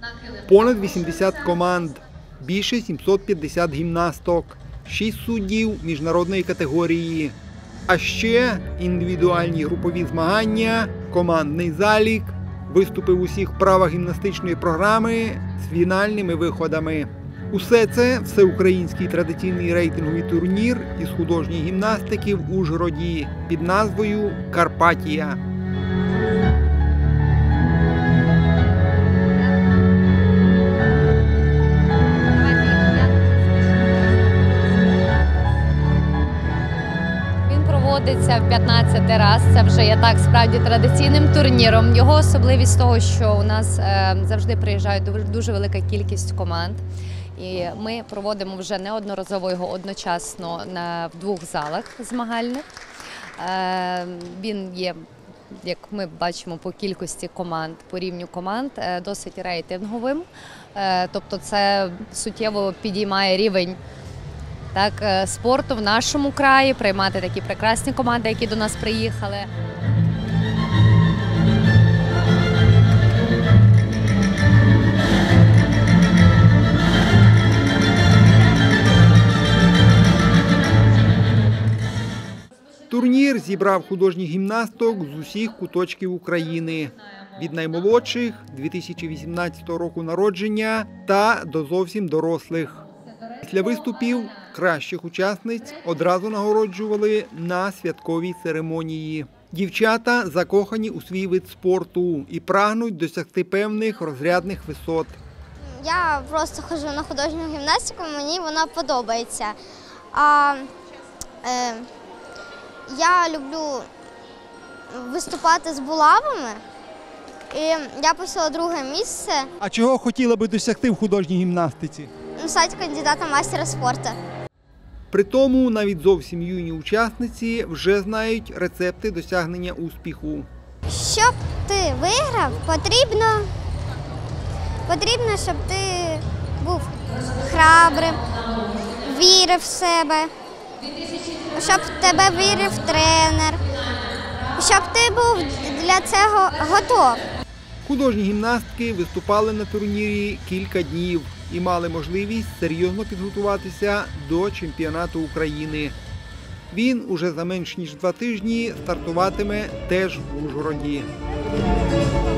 Понад 80 команд, більше 750 гімнасток, 6 суддів міжнародної категорії. А ще індивідуальні групові змагання, командний залік, виступи в усіх вправах гімнастичної програми з фінальними виходами. Усе це – всеукраїнський традиційний рейтинговий турнір із художньої гімнастики в Ужгороді під назвою «Карпатія». Проводиться в 15 раз. Це вже є так справді традиційним турніром. Його особливість того, що у нас завжди приїжджає дуже велика кількість команд. І ми проводимо вже неодноразово його одночасно в двох залах змагальних. Він є, як ми бачимо по кількості команд, по рівню команд, досить рейтинговим. Тобто це суттєво підіймає рівень спорту в нашому краї, приймати такі прекрасні команди, які до нас приїхали. Турнір зібрав художніх гімнасток з усіх куточків України. Від наймолодших – 2018 року народження та до зовсім дорослих. Після виступів кращих учасниць одразу нагороджували на святковій церемонії. Дівчата закохані у свій вид спорту і прагнуть досягти певних розрядних висот. Я просто ходжу на художню гімнастику, мені вона подобається. Я люблю виступати з булавами, і я посіла друге місце. А чого хотіла би досягти в художній гімнастиці? Стати кандидатом майстера спорту. При тому навіть зовсім юні учасниці вже знають рецепти досягнення успіху. Щоб ти виграв, потрібно, щоб ти був храбрим, вірив в себе, щоб в тебе вірив тренер, щоб ти був для цього готов. Художні гімнастки виступали на турнірі кілька днів і мали можливість серйозно підготуватися до чемпіонату України. Він уже за менш ніж 2 тижні стартуватиме теж в Ужгороді.